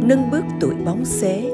nâng bước tuổi bóng xế.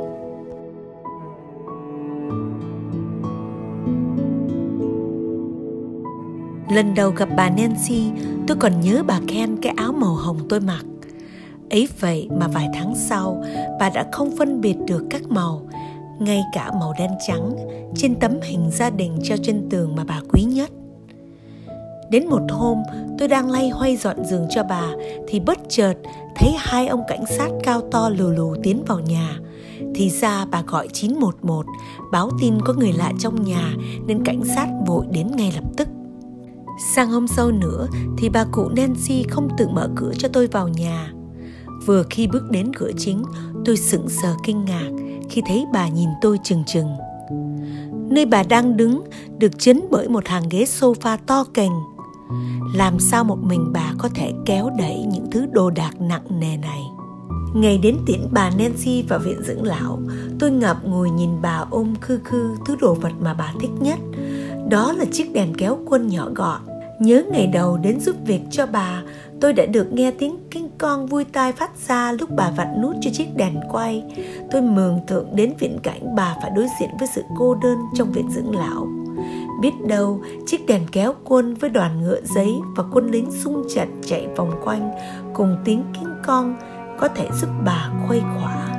Lần đầu gặp bà Nancy, tôi còn nhớ bà khen cái áo màu hồng tôi mặc. Ấy vậy mà vài tháng sau, bà đã không phân biệt được các màu, ngay cả màu đen trắng trên tấm hình gia đình treo trên tường mà bà quý nhất. Đến một hôm, tôi đang loay hoay dọn giường cho bà thì bất chợt thấy hai ông cảnh sát cao to lù lù tiến vào nhà. Thì ra bà gọi 911 báo tin có người lạ trong nhà nên cảnh sát vội đến ngay lập tức. Sang hôm sau nữa thì bà cụ Nancy không tự mở cửa cho tôi vào nhà. Vừa khi bước đến cửa chính, tôi sững sờ kinh ngạc khi thấy bà nhìn tôi chừng chừng. Nơi bà đang đứng được chấn bởi một hàng ghế sofa to kềnh. Làm sao một mình bà có thể kéo đẩy những thứ đồ đạc nặng nề này? Ngày đến tiễn bà Nancy vào viện dưỡng lão, tôi ngập ngùi nhìn bà ôm khư khư thứ đồ vật mà bà thích nhất. Đó là chiếc đèn kéo quân nhỏ gọn. Nhớ ngày đầu đến giúp việc cho bà, tôi đã được nghe tiếng kinh con vui tai phát ra lúc bà vặn nút cho chiếc đèn quay. Tôi mường tượng đến viễn cảnh bà phải đối diện với sự cô đơn trong viện dưỡng lão. Biết đâu chiếc đèn kéo quân với đoàn ngựa giấy và quân lính xung trận chạy vòng quanh cùng tiếng kinh con có thể giúp bà khuây khỏa.